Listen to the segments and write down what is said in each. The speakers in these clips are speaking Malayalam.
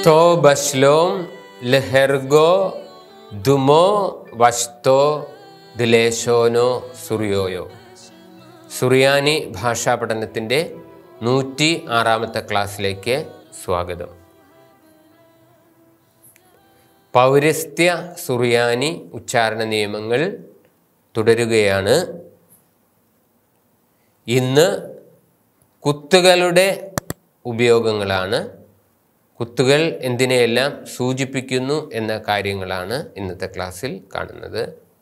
തോ ബശ്ലോം ലഹെർഗോ ദുമോ വഷ്തോ ദിലേശോനോ സുറിയോയോ. സുറിയാനി ഭാഷാ പഠനത്തിൻ്റെ 106-ാമത്തെ ക്ലാസ്സിലേക്ക് സ്വാഗതം. പൗരസ്ത്യ സുറിയാനി ഉച്ചാരണ നിയമങ്ങൾ തുടരുകയാണ്. ഇന്ന് കുത്തുകളുടെ ഉപയോഗങ്ങളാണ്. കുത്തുകൾ എന്തിനെയെല്ലാം സൂചിപ്പിക്കുന്നു എന്ന കാര്യങ്ങളാണ് ഇന്നത്തെ ക്ലാസ്സിൽ കാണുന്നത്.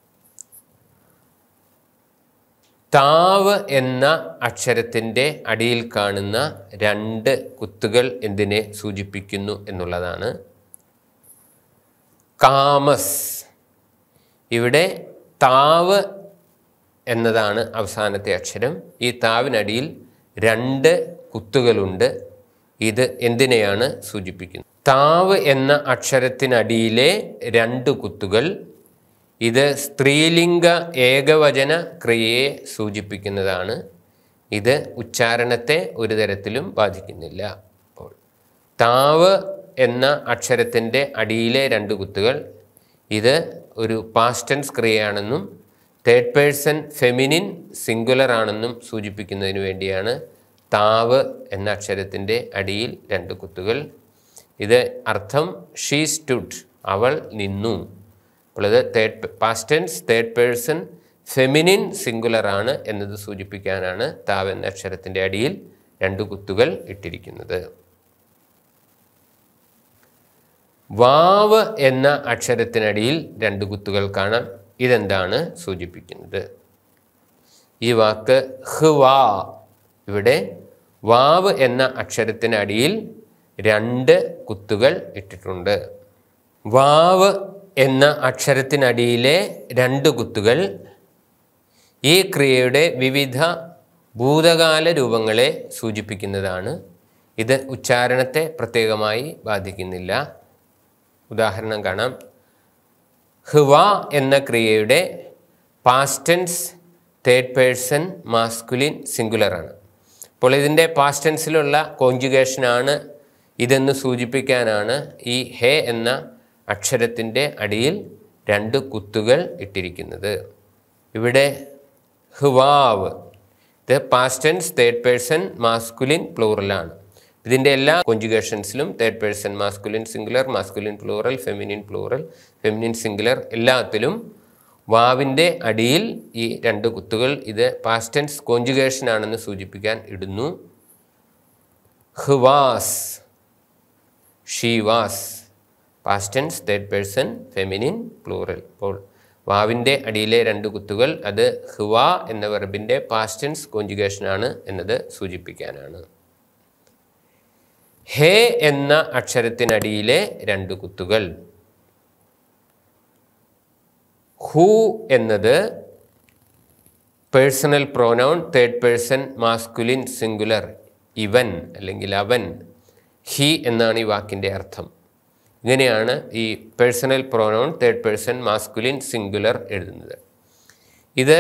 താവ് എന്ന അക്ഷരത്തിൻ്റെ അടിയിൽ കാണുന്ന 2 കുത്തുകൾ എന്തിനെ സൂചിപ്പിക്കുന്നു എന്നുള്ളതാണ്. കാമസ്, ഇവിടെ താവ് എന്നതാണ് അവസാനത്തെ അക്ഷരം. ഈ താവിനടിയിൽ 2 കുത്തുകളുണ്ട്. ഇത് എന്തിനെയാണ് സൂചിപ്പിക്കുന്നത്? താവ് എന്ന അക്ഷരത്തിനടിയിലെ 2 കുത്തുകൾ ഇത് സ്ത്രീലിംഗ ഏകവചന ക്രിയയെ സൂചിപ്പിക്കുന്നതാണ്. ഇത് ഉച്ചാരണത്തെ ഒരു തരത്തിലും ബാധിക്കുന്നില്ല. അപ്പോൾ താവ് എന്ന അക്ഷരത്തിൻ്റെ അടിയിലെ 2 കുത്തുകൾ ഇത് ഒരു പാസ്റ്റ് ടെൻസ് ക്രിയയാണെന്നും തേർഡ് പേഴ്സൺ ഫെമിനിൻ സിംഗുലർ ആണെന്നും സൂചിപ്പിക്കുന്നതിന് വേണ്ടിയാണ് താവ് എന്ന അക്ഷരത്തിൻ്റെ അടിയിൽ 2 കുത്തുകൾ. ഇത് അർത്ഥം ഷീ സ്റ്റുഡ്, അവൾ നിന്നു. അപ്പോൾ ഇത് past tense third person feminine singular ആണ് എന്നത് സൂചിപ്പിക്കാനാണ് താവ് എന്ന അക്ഷരത്തിൻ്റെ അടിയിൽ 2 കുത്തുകൾ ഇട്ടിരിക്കുന്നത്. വാവ് എന്ന അക്ഷരത്തിനടിയിൽ 2 കുത്തുകൾ കാണാം. ഇതെന്താണ് സൂചിപ്പിക്കുന്നത്? ഈ വാക്ക് ഹ്വാ, ഇവിടെ വാവ് എന്ന അക്ഷരത്തിനടിയിൽ 2 കുത്തുകൾ ഇട്ടിട്ടുണ്ട്. വാവ് എന്ന അക്ഷരത്തിനടിയിലെ 2 കുത്തുകൾ ഈ ക്രിയയുടെ വിവിധ ഭൂതകാല രൂപങ്ങളെ സൂചിപ്പിക്കുന്നതാണ്. ഇത് ഉച്ചാരണത്തെ പ്രത്യേകമായി ബാധിക്കുന്നില്ല. ഉദാഹരണം കാണാം. ഹ്വ എന്ന ക്രിയയുടെ past tense third person masculine സിംഗുലറാണ്. അപ്പോൾ ഇതിൻ്റെ പാസ്റ്റ് ടെൻസിലുള്ള കോൺജുഗേഷനാണ് ഇതെന്ന് സൂചിപ്പിക്കാനാണ് ഈ ഹേ എന്ന അക്ഷരത്തിൻ്റെ അടിയിൽ 2 കുത്തുകൾ ഇട്ടിരിക്കുന്നത്. ഇവിടെ ഹ്വാവ് ഇത് past tense third person masculine പ്ലൂറലാണ്. ഇതിൻ്റെ എല്ലാ കോൺജുഗേഷൻസിലും third person masculine singular, masculine plural, feminine singular എല്ലാത്തിലും വാവിൻ്റെ അടിയിൽ ഈ 2 കുത്തുകൾ ഇത് പാസ്റ്റ് ടെൻസ് കോൺജുഗേഷൻ ആണെന്ന് സൂചിപ്പിക്കാൻ ഇടുന്നു. ഹ്വാസ്, she was, past tense third person feminine plural. അപ്പോൾ വാവിൻ്റെ അടിയിലെ 2 കുത്തുകൾ അത് ഹ്വ എന്ന വെർബിൻ്റെ പാസ്റ്റ് ടെൻസ് കോൺജുഗേഷൻ ആണ് എന്നത് സൂചിപ്പിക്കാനാണ്. ഹേ എന്ന അക്ഷരത്തിനടിയിലെ 2 കുത്തുകൾ. ഹു എന്നത് personal pronoun third person masculine singular, ഇവൻ അല്ലെങ്കിൽ അവൻ. ഹി എന്നാണ് ഈ വാക്കിൻ്റെ അർത്ഥം. ഇങ്ങനെയാണ് ഈ personal pronoun third person masculine singular എഴുതുന്നത്. ഇത്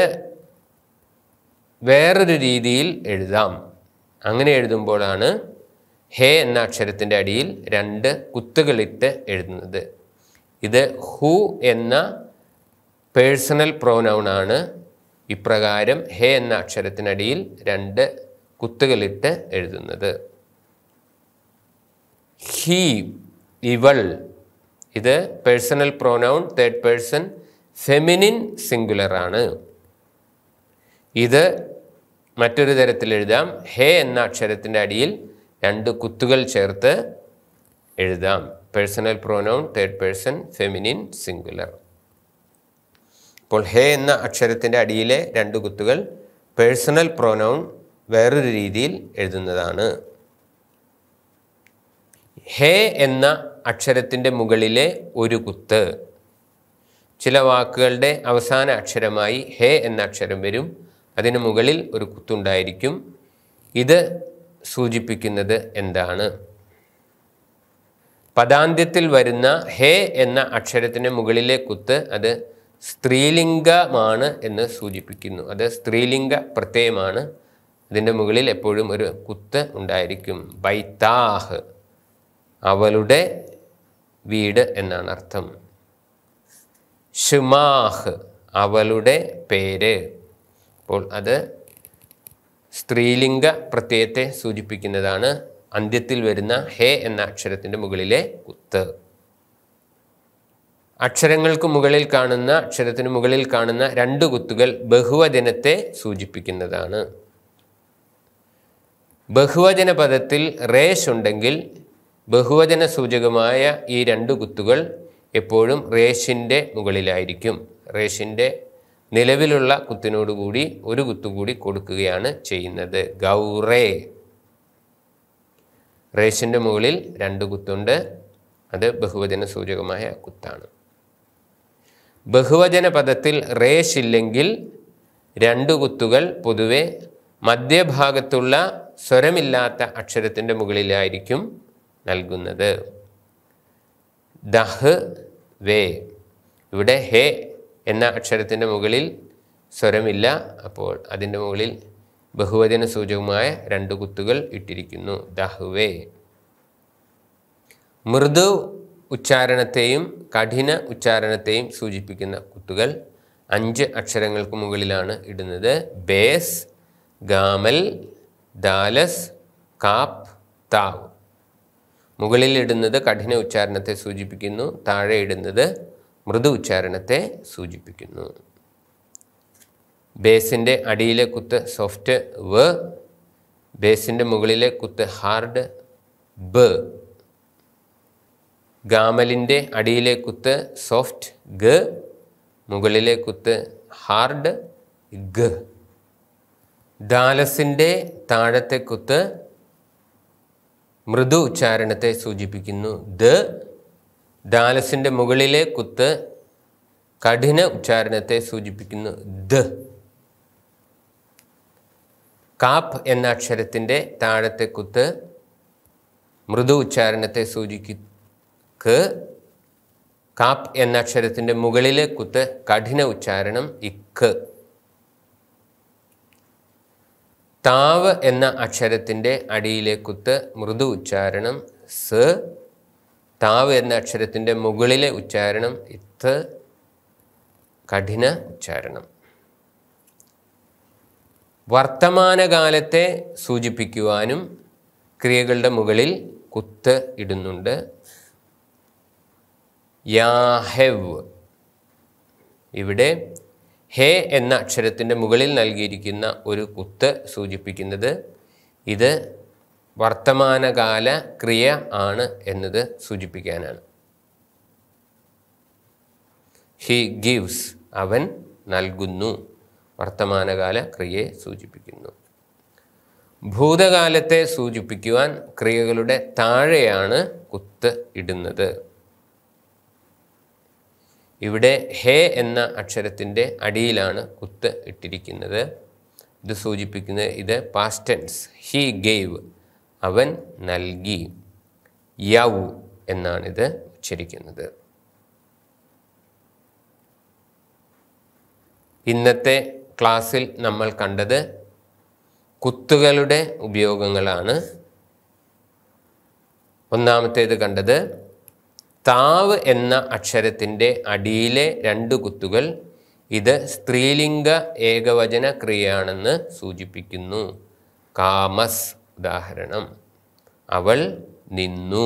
വേറൊരു രീതിയിൽ എഴുതാം. അങ്ങനെ എഴുതുമ്പോഴാണ് ഹേ എന്ന അക്ഷരത്തിൻ്റെ അടിയിൽ 2 കുത്തുകളിട്ട് എഴുതുന്നത്. ഇത് ഹു എന്ന പേഴ്സണൽ പ്രോനൗൺ ആണ്. ഇപ്രകാരം ഹേ എന്ന അക്ഷരത്തിനടിയിൽ 2 കുത്തുകളിട്ട് എഴുതുന്നത്. ഹി, ഇവൾ, ഇത് personal pronoun third person feminine singular ആണ്. ഇത് മറ്റൊരു തരത്തിൽ എഴുതാം. ഹേ എന്ന അക്ഷരത്തിൻ്റെ അടിയിൽ 2 കുത്തുകൾ ചേർത്ത് എഴുതാം. Personal pronoun third person feminine singular. അപ്പോൾ ഹേ എന്ന അക്ഷരത്തിൻ്റെ അടിയിലെ 2 കുത്തുകൾ പേഴ്സണൽ പ്രോനൗൺ വേറൊരു രീതിയിൽ എഴുതുന്നതാണ്. ഹേ എന്ന അക്ഷരത്തിൻ്റെ മുകളിലെ 1 കുത്ത്. ചില വാക്കുകളുടെ അവസാന അക്ഷരമായി ഹേ എന്ന അക്ഷരം വരും. അതിന് മുകളിൽ 1 കുത്തുണ്ടായിരിക്കും. ഇത് സൂചിപ്പിക്കുന്നത് എന്താണ്? പദാന്ത്യത്തിൽ വരുന്ന ഹേ എന്ന അക്ഷരത്തിന് മുകളിലെ കുത്ത് അത് സ്ത്രീലിംഗമാണ് എന്ന് സൂചിപ്പിക്കുന്നു. അത് സ്ത്രീലിംഗ പ്രത്യയമാണ്. അതിൻ്റെ മുകളിൽ എപ്പോഴും ഒരു കുത്ത് ഉണ്ടായിരിക്കും. ബൈത്താഹ്, അവളുടെ വീട് എന്നാണ് അർത്ഥം. ഷുമാഹ് അവളുടെ പേര്. അപ്പോൾ അത് സ്ത്രീലിംഗ പ്രത്യയത്തെ സൂചിപ്പിക്കുന്നതാണ്. അന്ത്യത്തിൽ വരുന്ന ഹേ എന്ന അക്ഷരത്തിൻ്റെ മുകളിലെ കുത്ത്. അക്ഷരങ്ങൾക്ക് മുകളിൽ കാണുന്ന അക്ഷരത്തിന് മുകളിൽ കാണുന്ന 2 കുത്തുകൾ ബഹുവചനത്തെ സൂചിപ്പിക്കുന്നതാണ്. ബഹുവചന പദത്തിൽ റേഷ് ഉണ്ടെങ്കിൽ ബഹുവചന സൂചകമായ ഈ 2 കുത്തുകൾ എപ്പോഴും റേഷിൻ്റെ മുകളിലായിരിക്കും. റേഷിൻ്റെ നിലവിലുള്ള കുത്തിനോടുകൂടി ഒരു കുത്തുകൂടി കൊടുക്കുകയാണ് ചെയ്യുന്നത്. ഗൗറേ. റേഷിൻ്റെ മുകളിൽ 2 കുത്തുണ്ട്. അത് ബഹുവചന സൂചകമായ കുത്താണ്. ബഹുവചന പദത്തിൽ റേഷ് ഇല്ലെങ്കിൽ 2 കുത്തുകൾ പൊതുവെ മധ്യഭാഗത്തുള്ള സ്വരമില്ലാത്ത അക്ഷരത്തിൻ്റെ മുകളിലായിരിക്കും നൽകുന്നത്. ദഹ് വേ. ഇവിടെ ഹേ എന്ന അക്ഷരത്തിൻ്റെ മുകളിൽ സ്വരമില്ല. അപ്പോൾ അതിൻ്റെ മുകളിൽ ബഹുവചന സൂചകമായ 2 കുത്തുകൾ ഇട്ടിരിക്കുന്നു. ദഹ്വേ. മൃദു ഉച്ചാരണത്തെയും കഠിന ഉച്ചാരണത്തെയും സൂചിപ്പിക്കുന്ന കുത്തുകൾ 5 അക്ഷരങ്ങൾക്ക് മുകളിലാണ് ഇടുന്നത്. ബേസ്, ഗാമൽ, ദാലസ്, കാപ്പ്, താവ്. മുകളിൽ ഇടുന്നത് കഠിന ഉച്ചാരണത്തെ സൂചിപ്പിക്കുന്നു. താഴെ ഇടുന്നത് മൃദു ഉച്ചാരണത്തെ സൂചിപ്പിക്കുന്നു. ബേസിൻ്റെ അടിയിലെ കുത്ത് സോഫ്റ്റ് വ. ബേസിൻ്റെ മുകളിലെ കുത്ത് ഹാർഡ് ബ. ഗാമലിൻ്റെ അടിയിലെ കുത്ത് സോഫ്റ്റ് ഗ. മുകളിലെ കുത്ത് ഹാർഡ് ഗ. ദാലസിൻ്റെ താഴത്തെ കുത്ത് മൃദു ഉച്ചാരണത്തെ സൂചിപ്പിക്കുന്നു. ദ. ദാലസിൻ്റെ മുകളിലെ കുത്ത് കഠിന ഉച്ചാരണത്തെ സൂചിപ്പിക്കുന്നു. ദ. കാപ്പ് എന്ന അക്ഷരത്തിൻ്റെ താഴത്തെ കുത്ത് മൃദു ഉച്ചാരണത്തെ സൂചിപ്പിക്കുന്നു. കാപ്പ് എന്ന അക്ഷരത്തിൻ്റെ മുകളിലെ കുത്ത് കഠിന ഉച്ചാരണം. ഇക്ക്. താവ് എന്ന അക്ഷരത്തിൻ്റെ അടിയിലെ കുത്ത് മൃദു ഉച്ചാരണം. സ്. താവ് എന്ന അക്ഷരത്തിൻ്റെ മുകളിലെ ഉച്ചാരണം. ഇത്ത്. കഠിന ഉച്ചാരണം. വർത്തമാനകാലത്തെ സൂചിപ്പിക്കുവാനും ക്രിയകളുടെ മുകളിൽ കുത്ത് ഇടുന്നുണ്ട്. യാഹെവ്. ഇവിടെ ഹേ എന്ന അക്ഷരത്തിൻ്റെ മുകളിൽ നൽകിയിരിക്കുന്ന ഒരു കുത്ത് സൂചിപ്പിക്കുന്നത് ഇത് വർത്തമാനകാല ക്രിയ ആണ് എന്നത് സൂചിപ്പിക്കാനാണ്. He gives. അവൻ നൽകുന്നു. വർത്തമാനകാല ക്രിയയെ സൂചിപ്പിക്കുന്നു. ഭൂതകാലത്തെ സൂചിപ്പിക്കുവാൻ ക്രിയകളുടെ താഴെയാണ് കുത്ത് ഇടുന്നത്. ഇവിടെ ഹേ എന്ന അക്ഷരത്തിൻ്റെ അടിയിലാണ് കുത്ത് ഇട്ടിരിക്കുന്നത്. ഇത് സൂചിപ്പിക്കുന്നത് ഇത് പാസ്റ്റ് ടെൻസ്. He gave. അവൻ നൽകി. യൗ എന്നാണിത് ഉച്ചരിക്കുന്നത്. ഇന്നത്തെ ക്ലാസ്സിൽ നമ്മൾ കണ്ടത് കുത്തുകളുടെ ഉപയോഗങ്ങളാണ്. ഒന്നാമത്തേത് കണ്ടത് താവ് എന്ന അക്ഷരത്തിൻ്റെ അടിയിലെ 2 കുത്തുകൾ ഇത് സ്ത്രീലിംഗ ഏകവചന ക്രിയയാണെന്ന് സൂചിപ്പിക്കുന്നു. കാമസ്. ഉദാഹരണം അവൾ നിന്നു.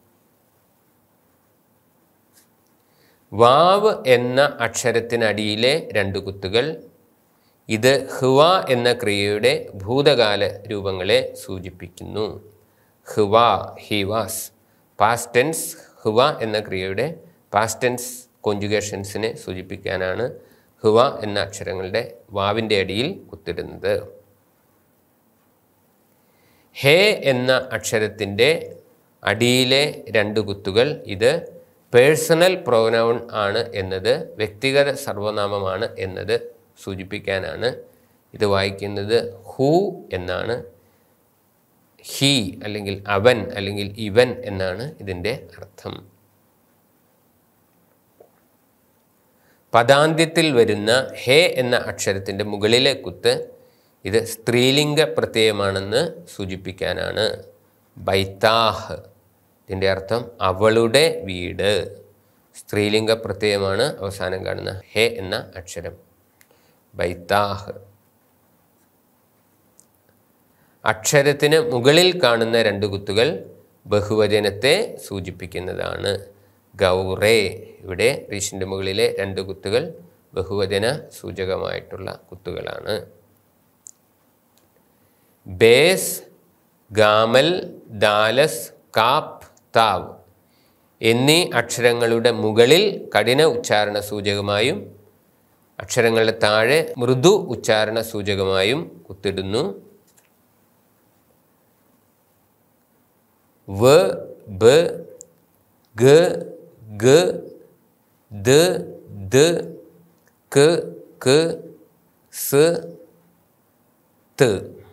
വാവ് എന്ന അക്ഷരത്തിനടിയിലെ 2 കുത്തുകൾ ഇത് ഹുവ എന്ന ക്രിയയുടെ ഭൂതകാല രൂപങ്ങളെ സൂചിപ്പിക്കുന്നു. ഹുവ ഹി വാസ്. പാസ്റ്റ് ടെൻസ് ഹുവ എന്ന ക്രിയയുടെ പാസ്റ്റ് ടെൻസ് കോൺജുഗേഷൻസിനെ സൂചിപ്പിക്കാനാണ് ഹുവ എന്ന അക്ഷരങ്ങളുടെ വാവിൻ്റെ അടിയിൽ കുത്തിടുന്നത്. ഹേ എന്ന അക്ഷരത്തിൻ്റെ അടിയിലെ 2 കുത്തുകൾ ഇത് പേഴ്സണൽ പ്രൊനൗൺ ആണ് എന്നത്, വ്യക്തിഗത സർവനാമമാണ് എന്നത് സൂചിപ്പിക്കാനാണ്. ഇത് വായിക്കുന്നത് ഹൂ എന്നാണ്. ഹി അല്ലെങ്കിൽ അവൻ അല്ലെങ്കിൽ ഇവൻ എന്നാണ് ഇതിൻ്റെ അർത്ഥം. പദാന്ത്യത്തിൽ വരുന്ന ഹേ എന്ന അക്ഷരത്തിൻ്റെ മുകളിലെ കുത്ത് ഇത് സ്ത്രീലിംഗ പ്രത്യയമാണെന്ന് സൂചിപ്പിക്കാനാണ്. ബൈത്താഹ്. ഇതിൻ്റെ അർത്ഥം അവളുടെ വീട്. സ്ത്രീലിംഗ പ്രത്യയമാണ് അവസാനം കാണുന്ന ഹെ എന്ന അക്ഷരം. ബൈത്താഹ്. അക്ഷരത്തിന് മുകളിൽ കാണുന്ന 2 കുത്തുകൾ ബഹുവചനത്തെ സൂചിപ്പിക്കുന്നതാണ്. ഗൗറേ. ഇവിടെ റീഷിൻ്റെ മുകളിലെ 2 കുത്തുകൾ ബഹുവചന സൂചകമായിട്ടുള്ള കുത്തുകളാണ്. ബേസ്, ഗാമൽ, ദാലസ്, കാപ്പ്, താവ് എന്നീ അക്ഷരങ്ങളുടെ മുകളിൽ കഠിന ഉച്ചാരണ സൂചകമായും അക്ഷരങ്ങളുടെ താഴെ മൃദു ഉച്ചാരണ സൂചകമായും കുത്തിടുന്നു. വ, ബ, ഗ, ഗ, ദ, ദ, ക, ക, സ, ത.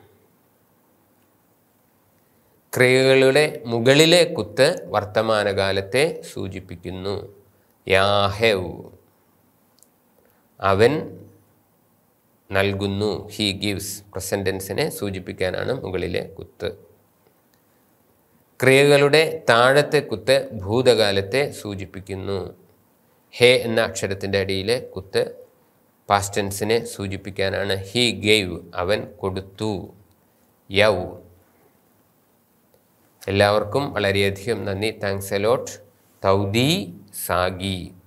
ക്രിയകളുടെ മുകളിലെ കുത്ത് വർത്തമാനകാലത്തെ സൂചിപ്പിക്കുന്നു. യാഹെവ്. അവൻ നൽകുന്നു. He gives. പ്രസന്റ് ടെൻസിനെ സൂചിപ്പിക്കാനാണ് മുകളിലെ കുത്ത്. ക്രിയകളുടെ താഴത്തെ കുത്ത് ഭൂതകാലത്തെ സൂചിപ്പിക്കുന്നു. ഹെ എന്ന അക്ഷരത്തിൻ്റെ അടിയിലെ കുത്ത് പാസ്റ്റ് ടെൻസിനെ സൂചിപ്പിക്കാനാണ്. He gave. അവൻ കൊടുത്തു. യൗ. എല്ലാവർക്കും വളരെയധികം നന്ദി. Thanks a lot. തൗദി സാഗി.